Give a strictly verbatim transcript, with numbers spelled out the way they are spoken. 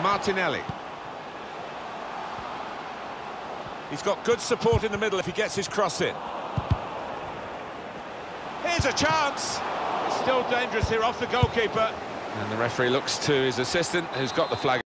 Martinelli. He's got good support in the middle if he gets his cross in. Here's a chance. It's still dangerous here off the goalkeeper. And the referee looks to his assistant, who's got the flag.